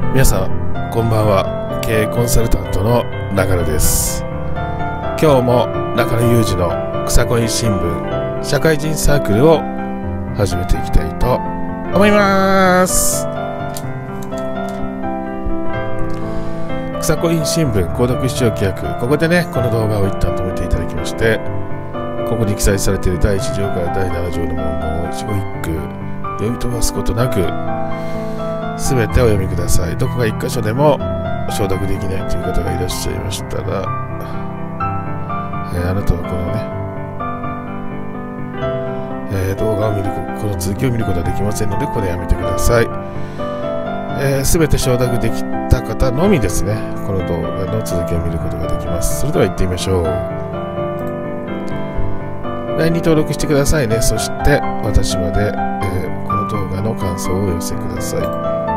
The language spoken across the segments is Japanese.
皆さんこんばんは。経営コンサルタントの中野です。今日も中野裕二の草コイン新聞社会人サークルを始めていきたいと思います。草コイン新聞購読視聴規約、ここでねこの動画を一旦止めていただきまして、ここに記載されている第1条から第7条の文言を一語一句読み飛ばすことなくすべてお読みください。どこか一箇所でも承諾できないという方がいらっしゃいましたら、あなたはこのね、動画を見る、この続きを見ることはできませんので、ここでやめてください。すべて承諾できた方のみですね、この動画の続きを見ることができます。それでは行ってみましょう。LINE に登録してくださいね。そして私まで、この動画の感想をお寄せください。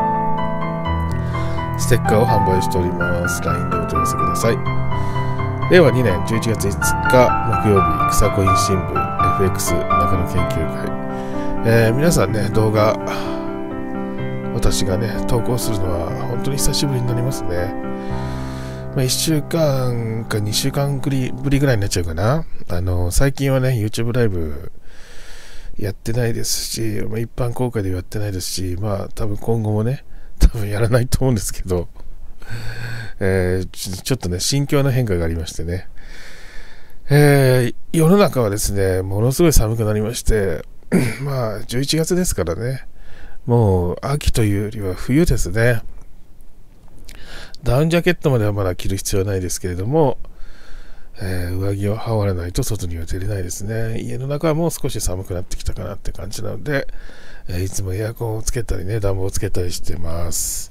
ステッカーを販売しております。LINE でお問い合わせください。令和2年11月5日木曜日、草コイン新聞 FX 中野研究会。皆さんね、動画私がね投稿するのは本当に久しぶりになりますね。1週間か2週間ぶりぐらいになっちゃうかな。最近はね YouTube ライブやってないですし、一般公開でやってないですし、多分今後もねやらないと思うんですけど、ちょっとね心境の変化がありましてね、世の中はですねものすごい寒くなりまして11月ですからね、もう秋というよりは冬ですね。ダウンジャケットまではまだ着る必要はないですけれども、上着を羽織らないと外には出れないですね。家の中はもう少し寒くなってきたかなって感じなので、いつもエアコンをつけたりね、暖房をつけたりしてます。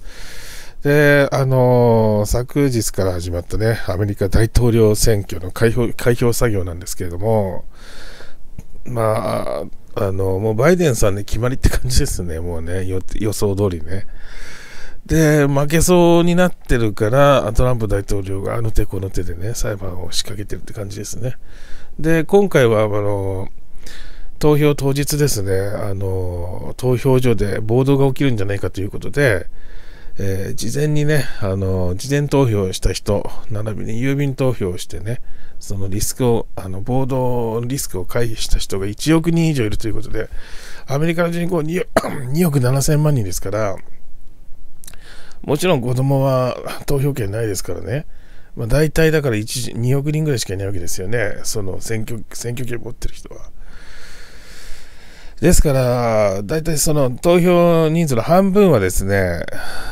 で、昨日から始まったね、アメリカ大統領選挙の開票作業なんですけれども、もうバイデンさんね、決まりって感じですね。もうね、予想通りね。で、負けそうになってるから、トランプ大統領があの手この手でね、裁判を仕掛けてるって感じですね。で、今回は、投票当日ですね、投票所で暴動が起きるんじゃないかということで、事前にね、事前投票をした人、並びに郵便投票をしてね、そのリスクを、暴動のリスクを回避した人が1億人以上いるということで、アメリカの人口2億7000万人ですから、もちろん子供は投票権ないですからね、大体だから2億人ぐらいしかいないわけですよね、その選挙権を持ってる人は。ですから、大体その投票人数の半分はですね、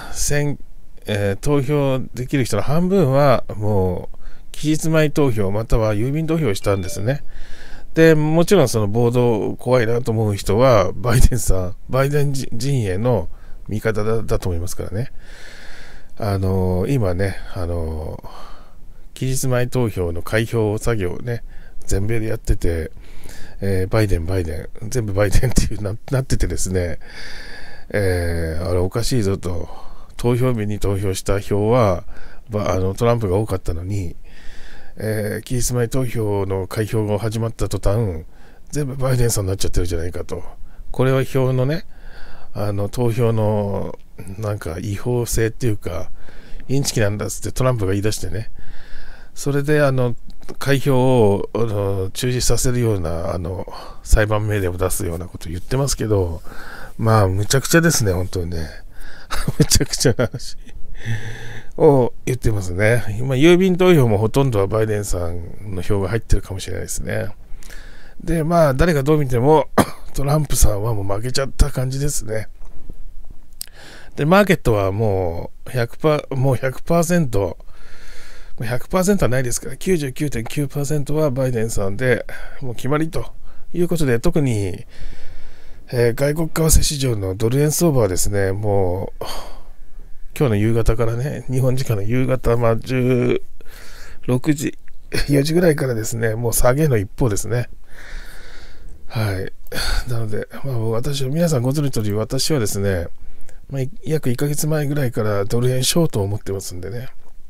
投票できる人の半分はもう期日前投票または郵便投票をしたんですね。で、もちろんその暴動怖いなと思う人はバイデン陣営の味方だと思いますからね。今ね、期日前投票の開票作業をね、全米でやってて、バイデン、全部バイデンっていうなっててですね、あれおかしいぞと、投票日に投票した票は、トランプが多かったのに、期日前投票の開票が始まった途端、全部バイデンさんになっちゃってるじゃないかと。これは票のね、投票のなんか違法性っていうかインチキなんだっつってトランプが言い出してね、それで開票を中止させるような裁判命令を出すようなことを言ってますけど、むちゃくちゃですね、本当にねむちゃくちゃな話を言ってますね。今郵便投票もほとんどはバイデンさんの票が入ってるかもしれないですね。で、誰がどう見てもトランプさんはもう負けちゃった感じですね。で、マーケットはもう 100% はないですから 99.9% はバイデンさんでもう決まりということで、特に、外国為替市場のドル円相場はですね、もう今日の夕方からね、日本時間の夕方、16時4時ぐらいからですね、もう下げの一方ですね。はい。なので、皆さんご存知の通り、私はですね、約1ヶ月前ぐらいからドル円ショートを持ってますんでね、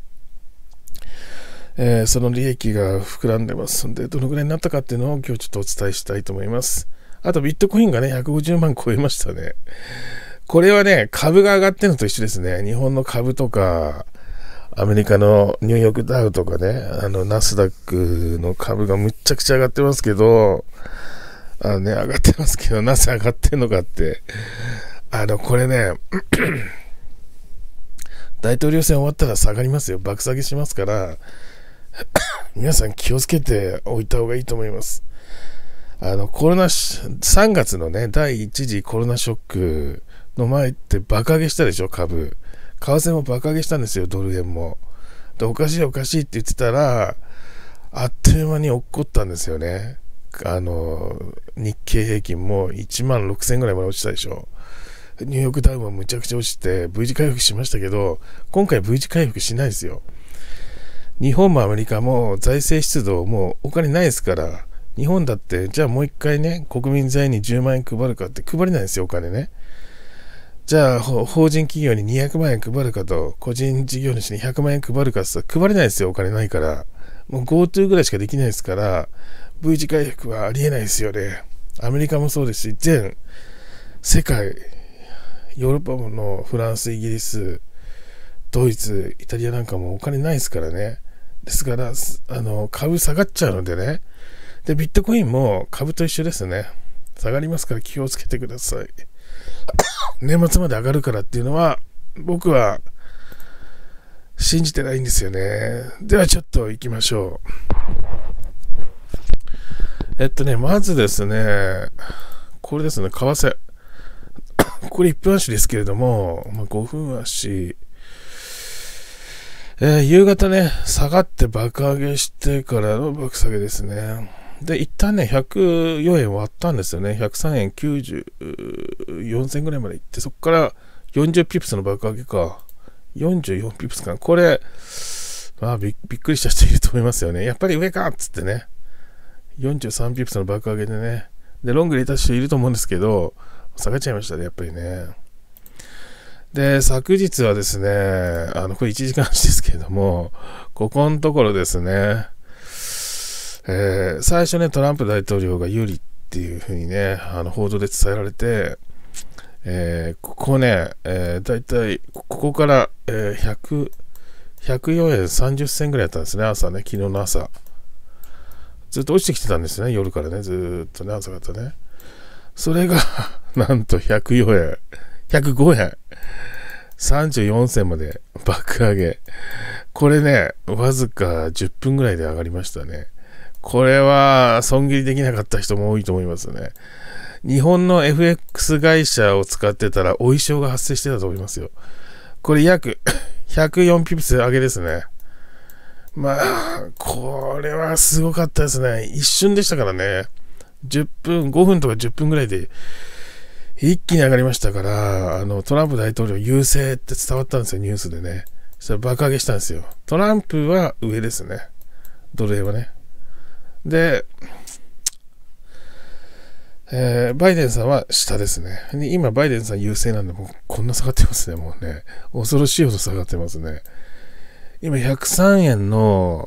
その利益が膨らんでますんで、どのぐらいになったかっていうのを今日ちょっとお伝えしたいと思います。あとビットコインがね、150万超えましたね。 これはね、株が上がってるのと一緒ですね。日本の株とか、アメリカのニューヨークダウとかね、ナスダックの株がむっちゃくちゃ上がってますけど、上がってますけど、なぜ上がってんのかって、これね、大統領選終わったら下がりますよ。爆下げしますから、皆さん気をつけておいた方がいいと思います。3月のね、第1次コロナショックの前って爆上げしたでしょ、株。為替も爆上げしたんですよ、ドル円も。で、おかしいおかしいって言ってたら、あっという間に落っこったんですよね。日経平均も1万6000ぐらいまで落ちたでしょ。ニューヨークダウンもむちゃくちゃ落ちて V 字回復しましたけど、今回 V 字回復しないですよ。日本もアメリカも財政出動もうお金ないですから、日本だってじゃあもう一回ね、国民財に10万円配るかって配れないですよ、お金ね。じゃあ法人企業に200万円配るかと、個人事業主に100万円配るかって配れないですよ、お金ないから。もう GoTo ぐらいしかできないですから、V 字回復はありえないですよね。アメリカもそうですし、全世界、ヨーロッパのフランス、イギリス、ドイツ、イタリアなんかもお金ないですからね。ですから、株下がっちゃうのでね。で、ビットコインも株と一緒ですね。下がりますから気をつけてください。年末まで上がるからっていうのは、僕は信じてないんですよね。ではちょっと行きましょう。まずですね、これですね、為替。これ1分足ですけれども、5分足。夕方ね、下がって爆上げしてからの爆下げですね。で、一旦ね、104円割ったんですよね。103円94銭ぐらいまで行って、そこから40ピプスの爆上げか。44ピプスかな。これ、びっくりした人いると思いますよね。やっぱり上かっつってね。43ピプスの爆上げでね。で、ロング入れた人いると思うんですけど、下がっちゃいましたね、やっぱりね。で、昨日はですね、これ1時間足ですけれども、ここのところですね、最初ね、トランプ大統領が有利っていうふうにね、報道で伝えられて、ここね、だいたいここから、104円30銭ぐらいだったんですね、朝ね、昨日の朝。ずっと落ちてきてたんですね、夜からね、ずっとね、朝方ね。それが、なんと104円、105円、34銭まで爆上げ。これね、わずか10分ぐらいで上がりましたね。これは、損切りできなかった人も多いと思いますね。日本の FX 会社を使ってたら、お衣装が発生してたと思いますよ。これ約104ピプス上げですね。これはすごかったですね。一瞬でしたからね。5分とか10分ぐらいで一気に上がりましたから、トランプ大統領優勢って伝わったんですよ、ニュースでね。そしたら爆上げしたんですよ。トランプは上ですね。ドル円はね。で、バイデンさんは下ですね。今、バイデンさん優勢なんで、もうこんな下がってますね、もうね。恐ろしいほど下がってますね。今、103円の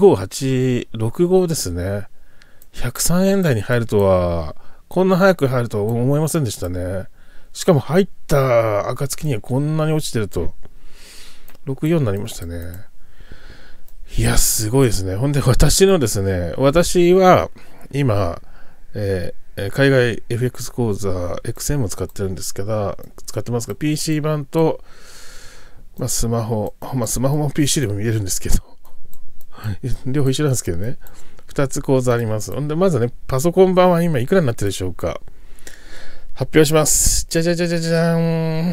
65ですね。103円台に入るとは、こんな早く入るとは思いませんでしたね。しかも入った暁にはこんなに落ちてると、64になりましたね。いや、すごいですね。ほんで、私は、今、海外 FX 講座、XM を使ってるんですけど、使ってますが、PC 版と、スマホも PC でも見れるんですけど、両方一緒なんですけどね。2つ講座あります。ほんで、まずね、パソコン版は今いくらになってるでしょうか。発表します。じゃーん。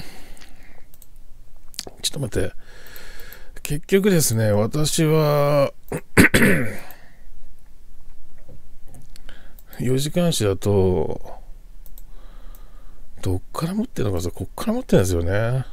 ちょっと待って。結局ですね、私は4時間足だとどっから持ってるのか、こっから持ってるんですよね。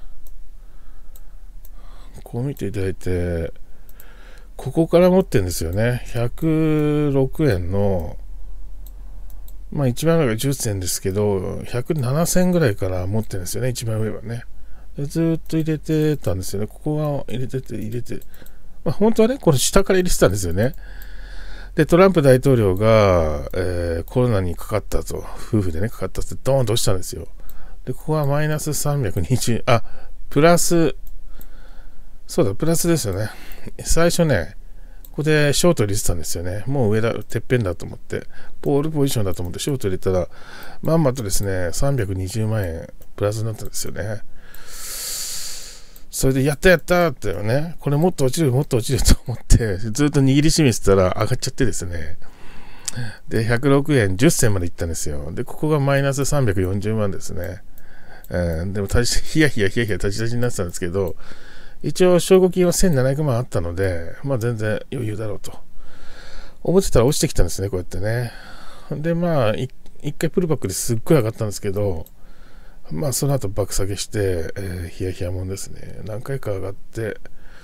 こう見ていただいて、ここから持ってるんですよね。106円の一番上が10銭ですけど、107銭ぐらいから持ってるんですよね、一番上はね。ずっと入れてたんですよね。ここが入れて、本当はね、これ下から入れてたんですよね。で、トランプ大統領が、コロナにかかったと、夫婦でね、かかったってドーンと落ちたんですよ。 で、ここはマイナス320、あ、プラス、そうだ、プラスですよね。最初ね、ここでショート入れてたんですよね。もう上だ、てっぺんだと思って、ポールポジションだと思ってショート入れたら、まんまとですね、320万円プラスになったんですよね。それで、やったやったってね、これもっと落ちる、もっと落ちると思って、ずっと握りしめてたら上がっちゃってですね。で、106円10銭までいったんですよ。で、ここがマイナス340万ですね。でも、ヒヤヒヤ立ち立ちになってたんですけど、一応、証拠金は1700万あったので、まあ全然余裕だろうと。思ってたら落ちてきたんですね、こうやってね。で、まあ、一回プルバックですっごい上がったんですけど、まあその後爆下げして、ヒヤヒヤもんですね。何回か上がって、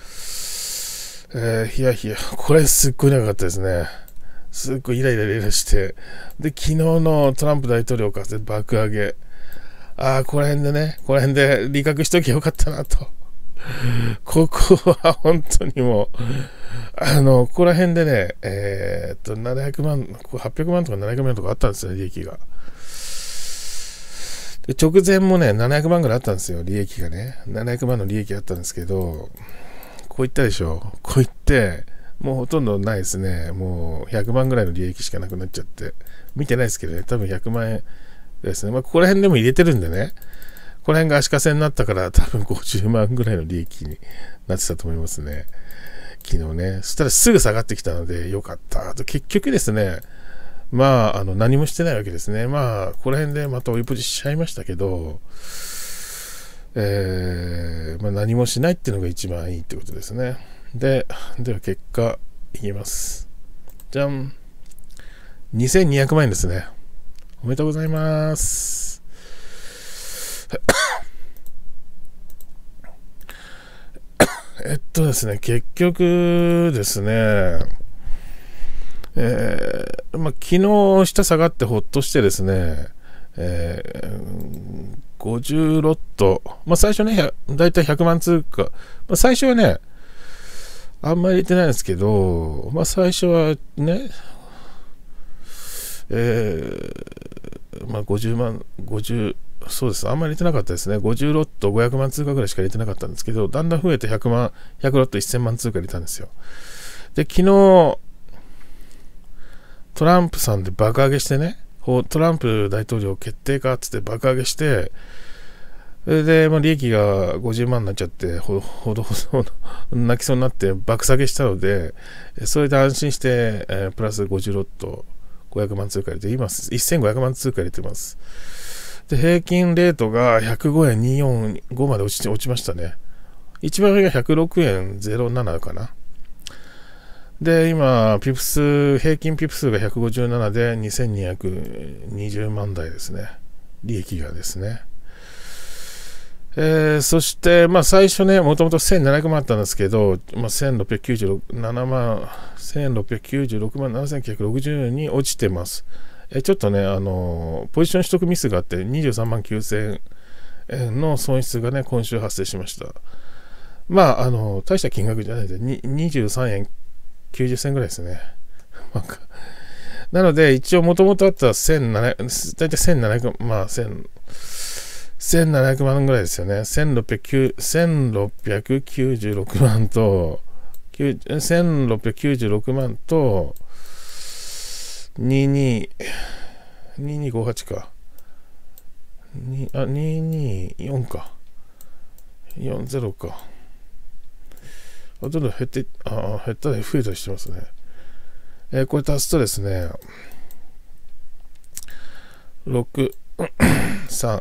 ヒヤヒヤ、これすっごい長かったですね。すっごいイライラして、で、昨日のトランプ大統領から爆上げ、この辺で利確しときゃよかったなと。ここは本当にもう、ここら辺でね、700万、800万とか700万とかあったんですよ、利益が。で直前もね、700万ぐらいあったんですよ、利益がね。700万の利益あったんですけど、こういったでしょ。こういって、もうほとんどないですね。もう100万ぐらいの利益しかなくなっちゃって。見てないですけどね、多分100万円ですね。まあ、ここら辺でも入れてるんでね。この辺が足かせになったから多分50万ぐらいの利益になってたと思いますね。昨日ね。そしたらすぐ下がってきたのでよかったと。結局ですね、まあ、何もしてないわけですね。まあ、この辺でまた追いポジしちゃいましたけど、まあ、何もしないっていうのが一番いいってことですね。では結果いきます。じゃん。2200万円ですね。おめでとうございます。ですね、結局ですね、まあ、昨日下下がってほっとしてですね、50ロット、まあ、最初ね、だいたい100万通貨、まあ、最初はね、あんまり入れてないんですけど、まあ、最初はね、まあ、50万、そうです。あんまり入れてなかったですね。50ロット500万通貨ぐらいしか入れてなかったんですけど、だんだん増えて100ロット1000万通貨入れたんですよ。で、昨日、トランプさんで爆上げしてね、トランプ大統領決定かっつって爆上げして、それで、まあ、利益が50万になっちゃって、ほど泣きそうになって爆下げしたので、それで安心して、プラス50ロット500万通貨入れて、今、1500万通貨入れてます。で、平均レートが105円245まで落ちましたね。一番上が106円07かな。で、今、平均ピプ数が157で2220万台ですね。利益がですね。そして、まあ最初ね、もともと1700万あったんですけど、まあ、1696万7960に落ちてます。ちょっとね、ポジション取得ミスがあって23万9000円の損失がね、今週発生しました。まあ、大した金額じゃないで、23円90銭ぐらいですね。なので、一応もともとあった大体1700、まあ、1700万ぐらいですよね。1696万と、1696万と、2258か。224か。40か。どんどん減ったり増えたりしてますね。これ足すとですね、6、3、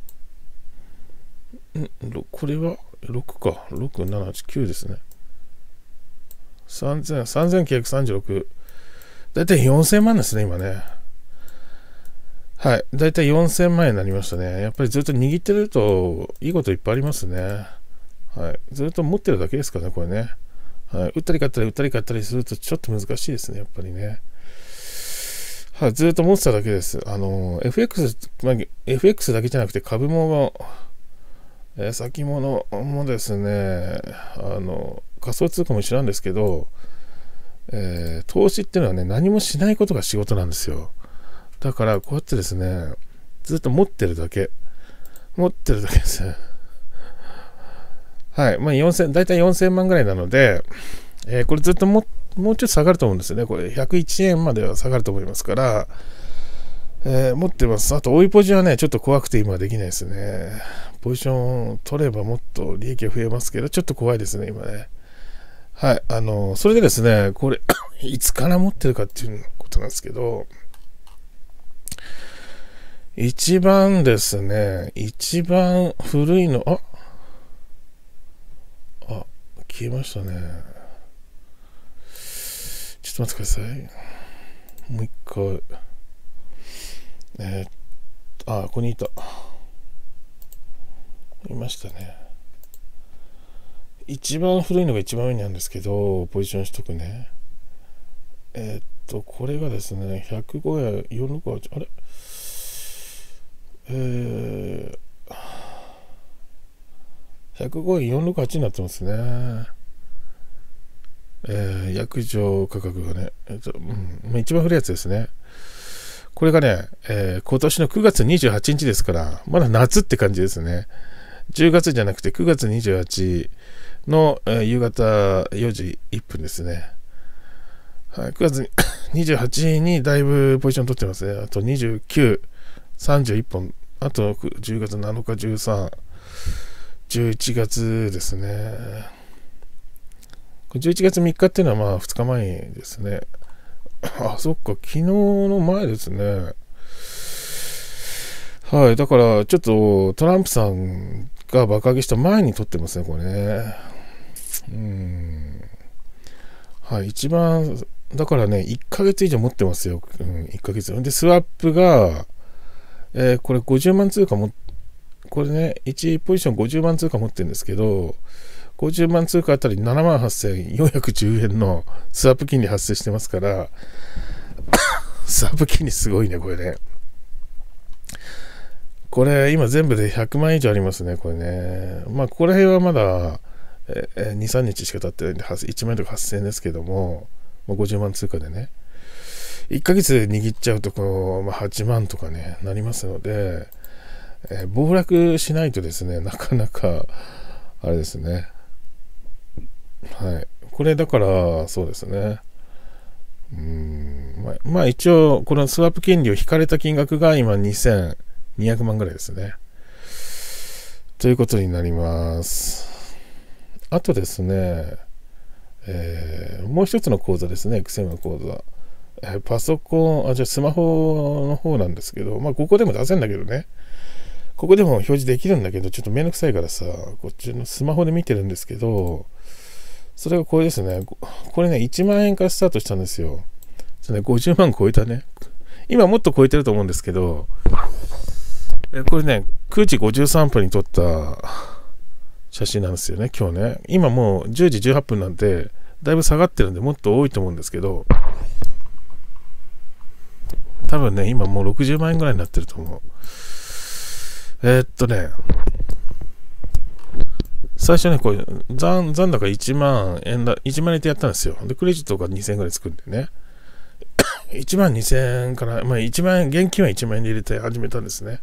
これは6か。6、7、8、9ですね。3936。だいたい4000万ですね、今ね。はい。だいたい4000万円になりましたね。やっぱりずっと握ってると、いいこといっぱいありますね。はい。ずっと持ってるだけですからね、これね。はい。打ったり買ったりするとちょっと難しいですね、やっぱりね。はい。ずっと持ってただけです。FX だけじゃなくて株も、先物もですね、仮想通貨も一緒なんですけど、投資っていうのはね、何もしないことが仕事なんですよ。だから、こうやってですね、ずっと持ってるだけ。 持ってるだけです。はい。まあ4000、だいたい4000万ぐらいなので、これずっともうちょっと下がると思うんですよね。これ101円までは下がると思いますから、持ってます。あと、追いポジはね、ちょっと怖くて今はできないですね。ポジション取ればもっと利益が増えますけど、ちょっと怖いですね、今ね。はい。それでですね、これ、いつから持ってるかっていうことなんですけど、一番ですね、一番古いの、消えましたね。ちょっと待ってください。もう一回。ここにいた。いましたね。一番古いのが一番上にあるんですけど、ポジション取得ね。これがですね、105円468、あれ105円468になってますね。約定価格がね、一番古いやつですね。これがね、今年の9月28日ですから、まだ夏って感じですね。10月じゃなくて9月28の、夕方4時1分ですね。はい、9月28日にだいぶポジション取ってますね。あと29、31本。あと10月7日、13、11月ですね。11月3日っていうのはまあ2日前ですね。そっか、昨日の前ですね。はい、だからちょっとトランプさんが爆上げした前に撮ってますね、これね。はい、一番、だからね、1ヶ月以上持ってますよ。1ヶ月。で、スワップが、これ50万通貨これね、1ポジション50万通貨持ってるんですけど、50万通貨あたり78,410円のスワップ金利発生してますから、スワップ金利すごいね、これね。これ、今全部で100万以上ありますね、これね。まあ、ここら辺はまだ、2、3日しか経ってないんで、1万円とか8000円ですけども、50万通貨でね。1ヶ月で握っちゃうと8万とかね、なりますので、暴落しないとですね、なかなか、あれですね。はい。これだから、そうですね。まあ一応、このスワップ金利を引かれた金額が今2200万ぐらいですね。ということになります。あとですね、もう一つの口座ですね、Excel の口座。パソコン、じゃあスマホの方なんですけど、まあここでも出せんだけどね。ここでも表示できるんだけど、ちょっとめんどくさいからさ、こっちのスマホで見てるんですけど、それがこれですね。これね、1万円からスタートしたんですよ。50万超えたね。今もっと超えてると思うんですけど、これね、9時53分に撮った写真なんですよね、今日ね。今もう10時18分なんで、だいぶ下がってるんで、もっと多いと思うんですけど、多分ね、今もう60万円ぐらいになってると思う。最初ね、これ、残高1万円1万円でやったんですよ。で、クレジットが2000円ぐらいつくんでね。1万2000円から、1万円、現金は1万円で入れて始めたんですね。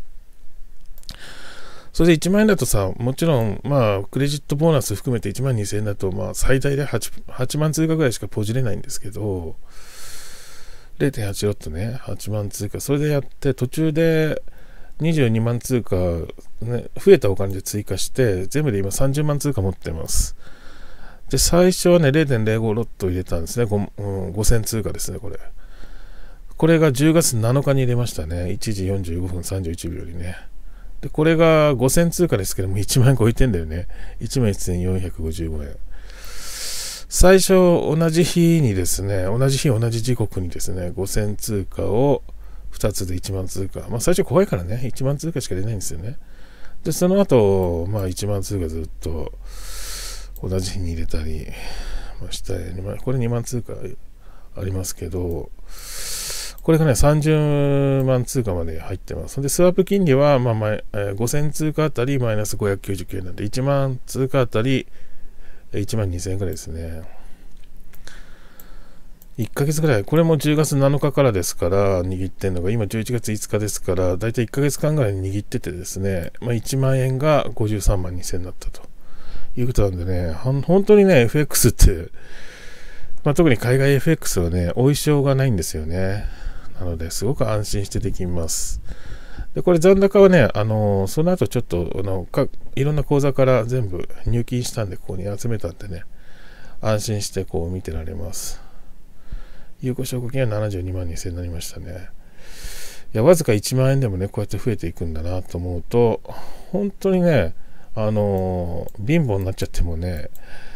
それで1万円だとさ、もちろん、クレジットボーナス含めて1万2000円だと、最大で 8万通貨ぐらいしかポジれないんですけど、0.86 とね、8万通貨、それでやって、途中で22万通貨、ね、増えたお金で追加して、全部で今30万通貨持ってます。で、最初はね、0.05 ロット入れたんですね。5000通貨ですね、これ。これが10月7日に入れましたね。1時45分31秒にね。で、これが5000通貨ですけども、1万円超えてんだよね。1万1455円。最初、同じ日にですね、同じ時刻にですね、5000通貨を2つで1万通貨。最初怖いからね、1万通貨しか出ないんですよね。で、その後、1万通貨ずっと同じ日に入れたりして、これ2万通貨ありますけど、これがね、30万通貨まで入ってます。で、スワップ金利は、5000通貨あたりマイナス599円なんで、1万通貨あたり1万2000円くらいですね。 1ヶ月ぐらい、これも10月7日からですから握ってんのが、今11月5日ですから、だいたい1ヶ月間ぐらい握っててですね、1万円が53万2000円になったということなんでね、本当にね、FX って、特に海外 FX はね、追いしようがないんですよね。なので、すごく安心してできます。で、これ残高はね、その後ちょっといろんな口座から全部入金したんで、ここに集めたんでね、安心してこう見てられます。有効証拠金は72万2000円になりましたね。いや、わずか1万円でもね、こうやって増えていくんだなと思うと、本当にね、貧乏になっちゃってもね、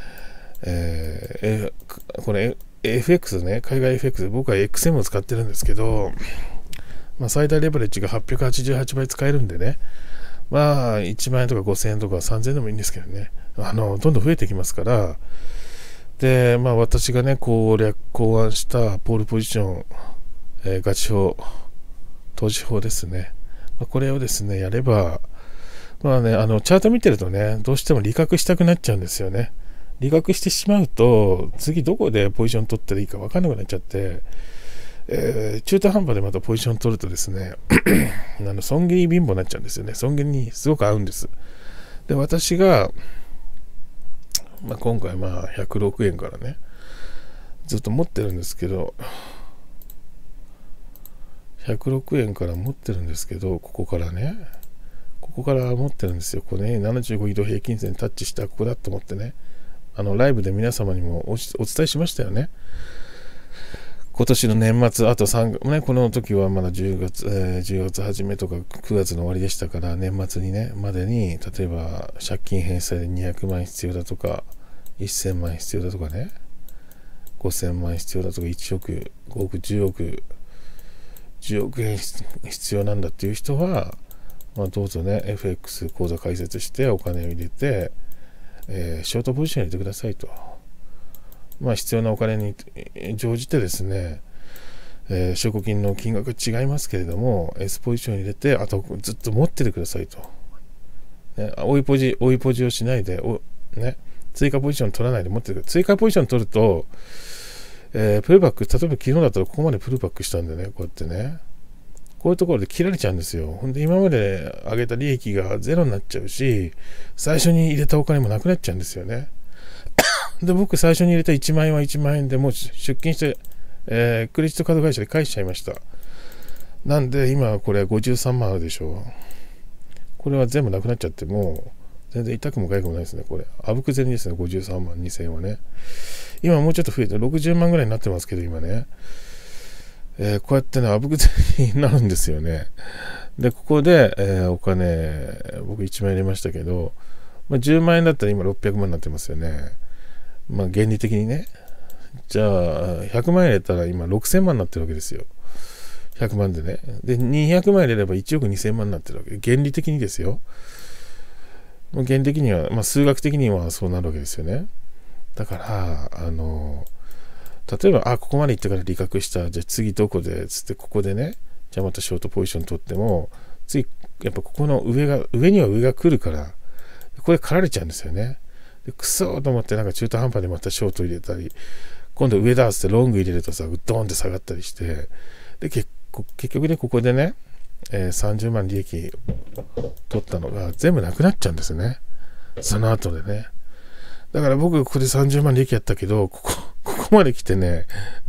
これ FX ね、海外 FX、僕は XM を使ってるんですけど、最大レバレッジが888倍使えるんでね、1万円とか5000円とか3000円でもいいんですけどね、どんどん増えてきますから、で、私がね、考案したポールポジション、ガチ法、投資法ですね。これをですね、やれば、チャート見てるとね、どうしても利確したくなっちゃうんですよね。利確してしまうと、次どこでポジション取ったらいいか分かんなくなっちゃって、中途半端でまたポジション取るとですね、損切り貧乏になっちゃうんですよね。損切りにすごく合うんです。で、私が、今回106円からね、ずっと持ってるんですけど、106円から持ってるんですけど、ここから持ってるんですよ。これね、75移動平均線タッチしたここだと思ってね、ライブで皆様にもお伝えしましたよね。今年の年末、あと3月、この時はまだ10月初めとか9月の終わりでしたから、年末にね、までに、例えば借金返済で200万必要だとか、1000万必要だとかね、5000万必要だとか、1億、5億、10億円必要なんだっていう人は、どうぞね、FX 口座開設してお金を入れて、ショートポジションに入れてくださいと。必要なお金に乗じてですね、証拠金の金額違いますけれども、S ポジションに入れて、あとずっと持っててくださいと。追いポジをしないで、追加ポジション取らないで持っててください。追加ポジション取ると、プルバック、例えば昨日だったらここまでプルバックしたんでね、こうやってね、こういうところで切られちゃうんですよ。ほんで今まで上げた利益がゼロになっちゃうし、最初に入れたお金もなくなっちゃうんですよね。で、僕最初に入れた1万円は1万円でもう出金して、クレジットカード会社で返しちゃいました。なんで今これ53万あるでしょう。これは全部なくなっちゃっても全然痛くも痒くもないですね。これあぶく銭ですね。53万2000円はね。今もうちょっと増えて60万ぐらいになってますけど今ね、こうやってねあぶく銭になるんですよね。でここで、お金僕1万円入れましたけど、10万円だったら今600万になってますよね。原理的にね。じゃあ100万円入れたら今6000万になってるわけですよ。100万でね。で200万入れれば1億2000万になってるわけ。原理的にですよ。原理的には、数学的にはそうなるわけですよね。だから例えばここまで行ってから利確した。じゃあ次どこでつってここでね。じゃあまたショートポジション取っても次やっぱここの上には上が来るからこれ刈られちゃうんですよね。でくそーと思って中途半端でまたショート入れたり、今度上だっつってロング入れるとさドーンって下がったりして、で結局ねここでね、30万利益取ったのが全部なくなっちゃうんですね。その後でね。だから僕ここで30万利益やったけどここまで来てね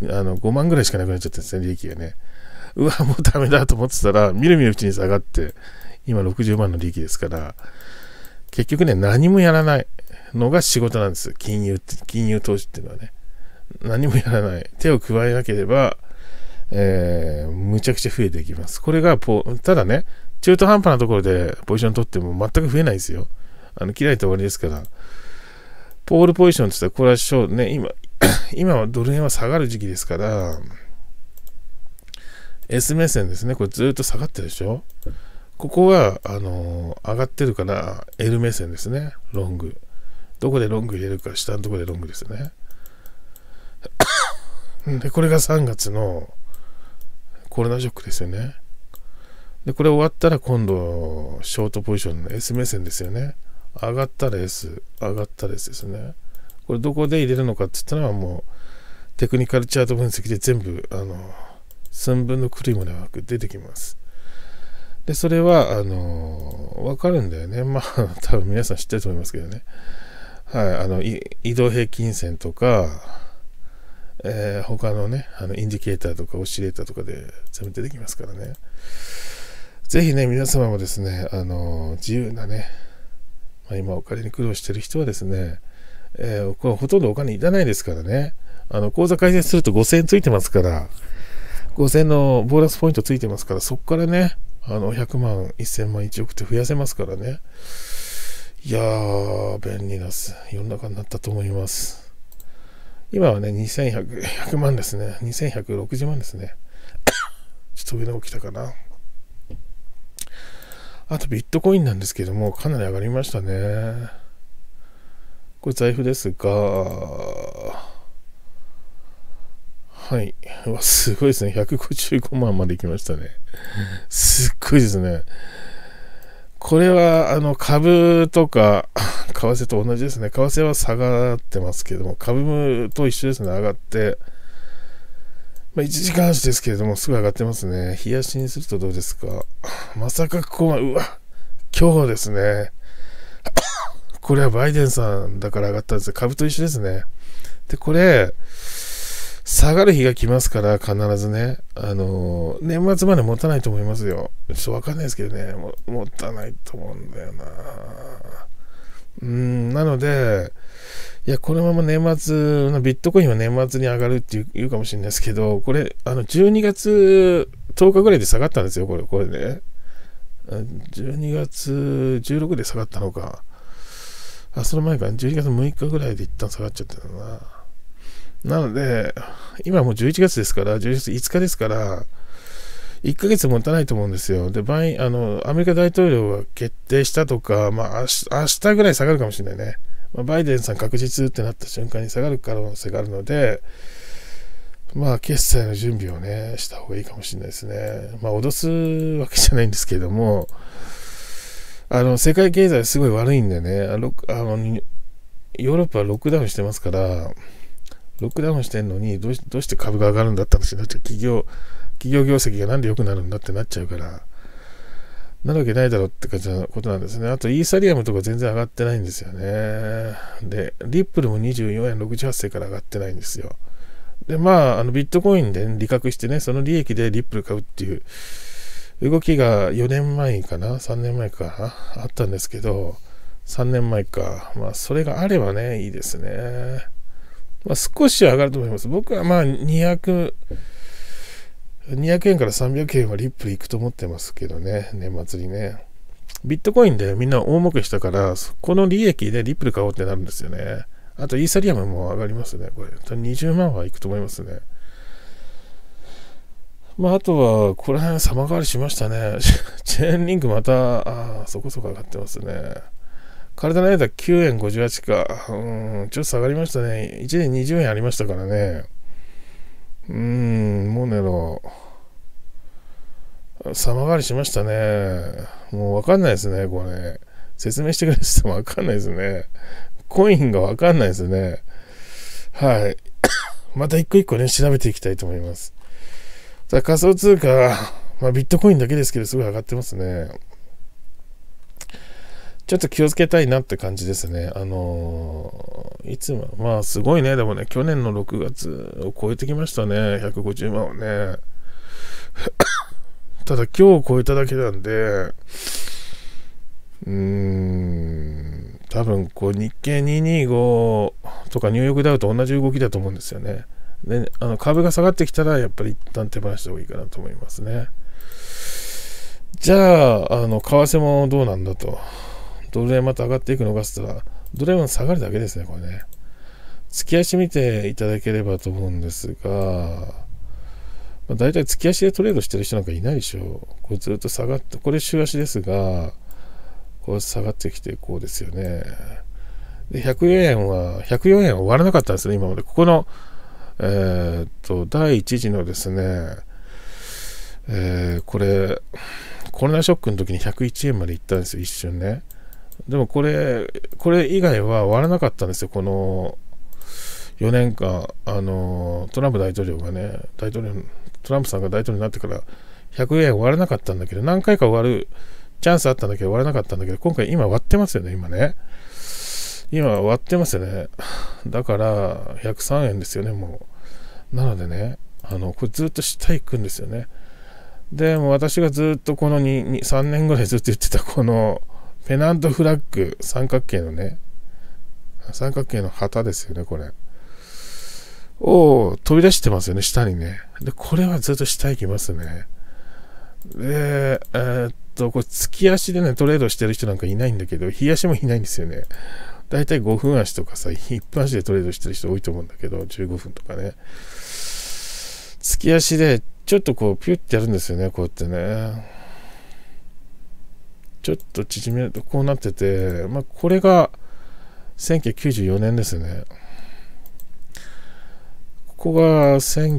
5万ぐらいしかなくなっちゃってるんですね、利益がね。うわもうダメだと思ってたらみるみるうちに下がって今60万の利益ですから、結局ね何もやらないのが仕事なんです。金融投資っていうのはね、何もやらない、手を加えなければ、むちゃくちゃ増えていきます。これがただね、中途半端なところでポジション取っても全く増えないですよ。切られて終わりですから。ポールポジションって言ったらこれはね、今はドル円は下がる時期ですから、S 目線ですね。これずっと下がってるでしょ。ここが上がってるから L 目線ですね。ロング。どこでロング入れるか、下のところでロングですね。で、これが3月のコロナショックですよね。で、これ終わったら今度、ショートポジションの S 目線ですよね。上がったら S、上がったら S ですね。これどこで入れるのかって言ったのはもう、 テクニカルチャート分析で全部寸分の狂いもなく出てきます。でそれは分かるんだよね。まあ多分皆さん知ってると思いますけどね。はい、移動平均線とか、他のねインディケーターとかオシレーターとかで全部出てきますからね。ぜひね皆様もですね自由なね、今お金に苦労してる人はですね、これほとんどお金いらないですからね。口座開設すると5000円ついてますから、5000円のボーナスポイントついてますから、そこからね100万、1000万、1億って増やせますからね。いやー、便利な世の中になったと思います。今はね、2100万ですね。2160万ですね。ちょっと上の方来たかな。あとビットコインなんですけども、かなり上がりましたね。これ財布ですが、はい。すごいですね。155万まで行きましたね。すっごいですね。これは株とか為替と同じですね。為替は下がってますけども、株と一緒ですね。上がって、1時間足ですけれども、すぐ上がってますね。冷やしにするとどうですか。まさかここは、今日ですね。これはバイデンさんだから上がったんですよ。株と一緒ですね。で、これ、下がる日が来ますから、必ずね。年末まで持たないと思いますよ。ちょっとわかんないですけどね。持たないと思うんだよな。なので、いや、このまま年末のビットコインは年末に上がるって言うかもしれないですけど、これ、12月10日ぐらいで下がったんですよ、これね。12月16で下がったのか。その前から12月6日ぐらいで一旦下がっちゃったんだな。なので、今もう11月ですから、11月5日ですから、1ヶ月持たないと思うんですよ。で、アメリカ大統領が決定したとか、明日ぐらい下がるかもしれないね。バイデンさん確実ってなった瞬間に下がる可能性があるので、決済の準備をね、した方がいいかもしれないですね。脅すわけじゃないんですけれども、世界経済すごい悪いんでね、ヨーロッパはロックダウンしてますから、ロックダウンしてんのにどうして株が上がるんだって話になっちゃう。企業業績がなんで良くなるんだってなっちゃうから、なるわけないだろうって感じのことなんですね。あとイーサリアムとか全然上がってないんですよね。で、リップルも24円68銭から上がってないんですよ。で、ビットコインで、利確してね、その利益でリップル買うっていう動きが4年前かな ?3 年前かなあったんですけど、3年前か。それがあればね、いいですね。少しは上がると思います。僕は200円から300円はリップルいくと思ってますけどね、年末にね。ビットコインでみんな大儲けしたから、この利益でリップル買おうってなるんですよね。あとイーサリアムも上がりますね、これ。20万はいくと思いますね。あとは、これ様変わりしましたね。チェーンリンクまた、そこそこ上がってますね。体の間9円58か。ちょっと下がりましたね。1年20円ありましたからね。モネの、様変わりしましたね。もうわかんないですね、これね。説明してくれる人もわかんないですね。コインがわかんないですね。はい。また一個一個ね、調べていきたいと思います。仮想通貨、ビットコインだけですけど、すごい上がってますね。ちょっと気をつけたいなって感じですね。いつも、すごいね。でもね、去年の6月を超えてきましたね。150万をね。ただ今日超えただけなんで、多分日経225とかニューヨークダウと同じ動きだと思うんですよね。で、株が下がってきたらやっぱり一旦手放した方がいいかなと思いますね。じゃあ、為替もどうなんだと。ドル円また上がっていくのかって言ったら、ドル円は下がるだけですね、これね。月足見ていただければと思うんですが、だいたい月足でトレードしてる人なんかいないでしょう。これずっと下がって、これ週足ですが、こう下がってきてこうですよね。で、104円は終わらなかったんですね、今まで。ここの、第1次のですね、これ、コロナショックの時に101円まで行ったんですよ、一瞬ね。でもこれ以外は終わらなかったんですよ、この 4年間、トランプ大統領がね、トランプさんが大統領になってから100円割らなかったんだけど、何回か割るチャンスあったんだけど、割らなかったんだけど、今回今割ってますよね、今ね。今割ってますよね。だから、103円ですよね、もう。なのでね、これずっと下行くんですよね。で、もう私がずっとこの3年ぐらいずっと言ってた、この、ペナントフラッグ、三角形の旗ですよね、これ。飛び出してますよね、下にね。で、これはずっと下行きますね。で、これ、月足でね、トレードしてる人なんかいないんだけど、日足もいないんですよね。だいたい5分足とかさ、1分足でトレードしてる人多いと思うんだけど、15分とかね。月足で、ちょっとこう、ピュッてやるんですよね、こうやってね。ちょっと縮めるとこうなってて、これが1994年ですね。ここが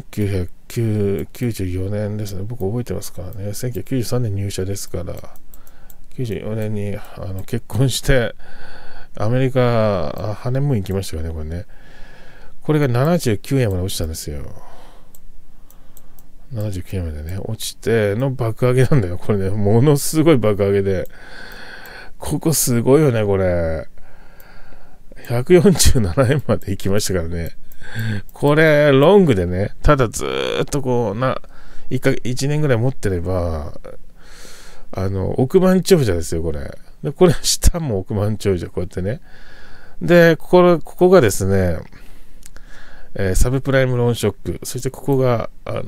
1994年ですね。僕覚えてますからね。1993年入社ですから、94年に結婚して、アメリカ、ハネムーン行きましたよね、これね。これが79円まで落ちたんですよ。79円までね、落ちての爆上げなんだよ。これね、ものすごい爆上げで。ここすごいよね、これ。147円まで行きましたからね。これ、ロングでね、ただずーっと1年ぐらい持ってれば、億万長者ですよ、これ。で、これ、下も億万長者、こうやってね。で、ここがですね、サブプライムローンショック、そしてここが、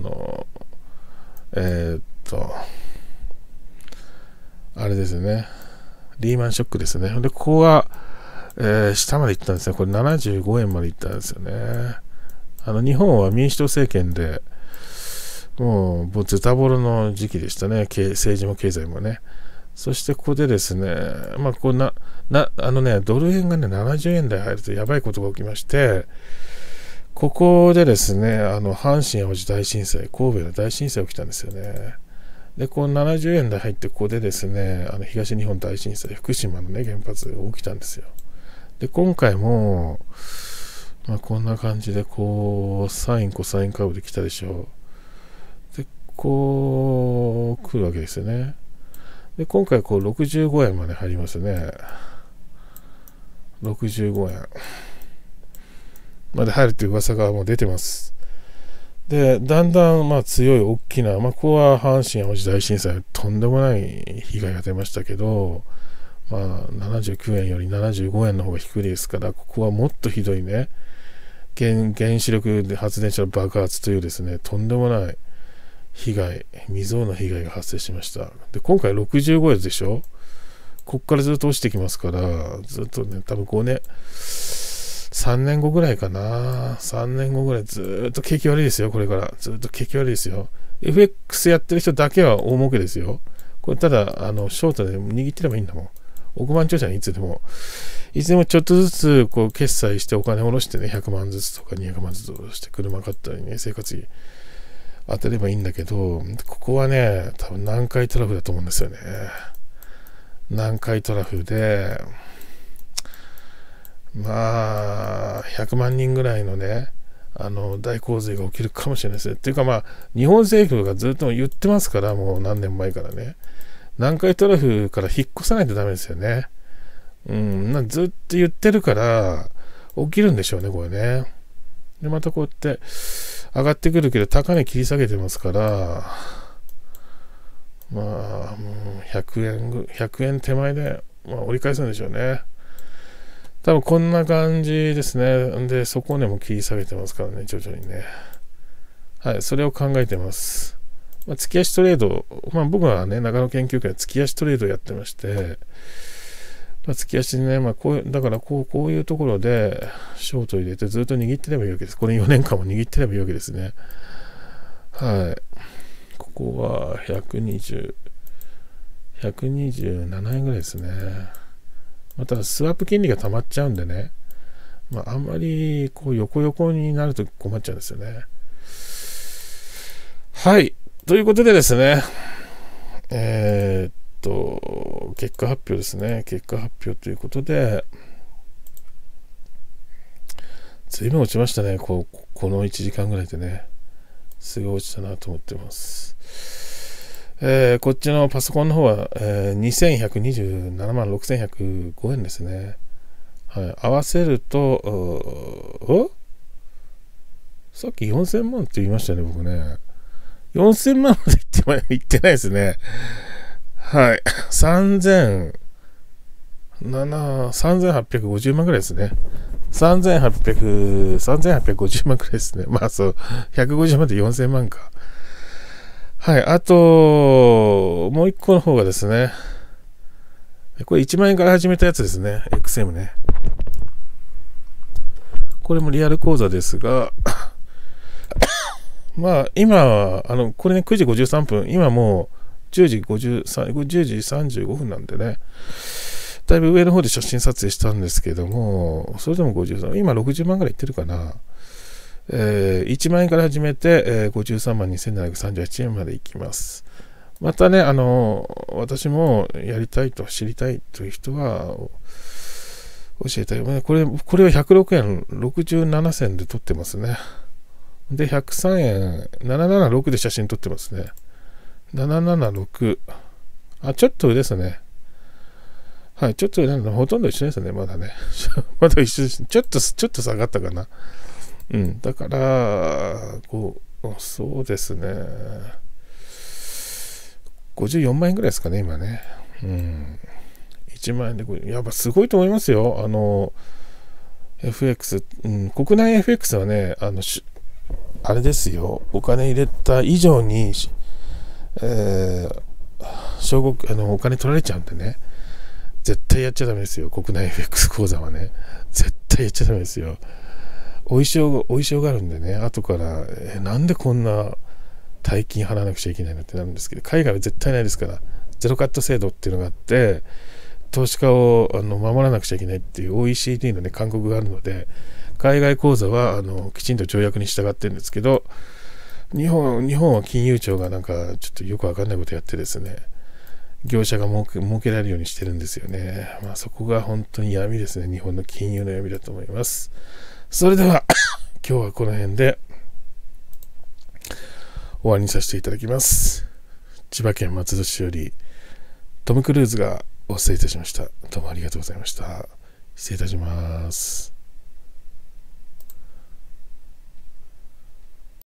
あれですね、リーマンショックですね。で、ここが、下まで行ったんですね。これ75円まで行ったんですよね。日本は民主党政権で、もうズタボロの時期でしたね。政治も経済もね。そしてここでですね、ドル円がね、70円台入るとやばいことが起きまして、ここでですね、阪神・淡路大震災、神戸の大震災起きたんですよね。で、この70円台入って、ここでですね、東日本大震災、福島のね、原発が起きたんですよ。で、今回も、こんな感じで、サイン、コサインカーブで来たでしょう。で、来るわけですよね。で、今回、65円まで入りますね。65円。まで入るという噂がもう出てます。で、だんだん強い大きな、ここは阪神・淡路大震災、とんでもない被害が出ましたけど、79円より75円の方が低いですから、ここはもっとひどいね、原子力発電所の爆発というですね、とんでもない被害、未曾有の被害が発生しました。で、今回65円でしょ。ここからずっと落ちてきますから、ずっとね、多分5年、3年後ぐらいかな。3年後ぐらいずっと景気悪いですよ、これから。ずっと景気悪いですよ。FX やってる人だけは大儲けですよ。これただ、ショートで握ってればいいんだもん。億万長者にいつでもちょっとずつ決済してお金を下ろしてね、100万ずつとか200万ずつ下ろして車買ったりね、生活費当てればいいんだけど、ここはね、多分南海トラフだと思うんですよね。南海トラフで、100万人ぐらいのね、大洪水が起きるかもしれないですね。っていうか日本政府がずっと言ってますから、もう何年前からね。南海トラフから引っ越さないとダメですよね。ずっと言ってるから、起きるんでしょうね、これね。で、またこうやって上がってくるけど、高値切り下げてますから、もう100円手前で、折り返すんでしょうね。多分こんな感じですね。で、底値も切り下げてますからね、徐々にね。はい、それを考えてます。月足トレード、僕はね、長野研究会で月足トレードをやってまして、月足ね、だからこういうところで、ショート入れてずっと握ってればいいわけです。これ4年間も握ってればいいわけですね。はい。ここは127円ぐらいですね。ただスワップ金利が溜まっちゃうんでね、あんまり横になると困っちゃうんですよね。はい。ということでですね、結果発表ですね。結果発表ということで、 随分落ちましたね。この1時間ぐらいでね。すごい落ちたなと思ってます。こっちのパソコンの方は、2127万6105円ですね。はい。合わせると、さっき4000万って言いましたね、僕ね。4000万まで言ってないですね。はい。3850万ぐらいですね。3850万くらいですね。まあそう、150万で4000万か。はい。あと、もう一個の方がですね、これ1万円から始めたやつですね。XM ね。これもリアル口座ですが、まあ今、これね、9時53分、今もう10時35分なんでね、だいぶ上の方で写真撮影したんですけども、それでも53、今60万ぐらいいってるかな。1万円から始めて、53万2738円までいきます。またね、私もやりたいと知りたいという人は教えたい。これは106円67銭で撮ってますね。で、103円776で写真撮ってますね。776。ちょっと上ですね。はい、ちょっと上なので、ほとんど一緒ですね、まだね。まだ一緒です。ちょっと下がったかな。うん、だから、そうですね。54万円ぐらいですかね、今ね。うん。1万円で、やっぱすごいと思いますよ。FX、国内 FX はね、あれですよ、お金入れた以上に、お金取られちゃうんでね、絶対やっちゃダメですよ、国内 FX 口座はね。絶対やっちゃダメですよ。お衣装があるんでね、後から、なんでこんな大金払わなくちゃいけないのってなるんですけど、海外は絶対ないですから、ゼロカット制度っていうのがあって、投資家を守らなくちゃいけないっていう OECD のね、勧告があるので、海外口座はきちんと条約に従ってるんですけど、日本は金融庁がなんかちょっとよくわかんないことやってですね、業者が儲けられるようにしてるんですよね。まあそこが本当に闇ですね。日本の金融の闇だと思います。それでは今日はこの辺で終わりにさせていただきます。千葉県松戸市よりトム・クルーズがお伝えいたしました。どうもありがとうございました。失礼いたします。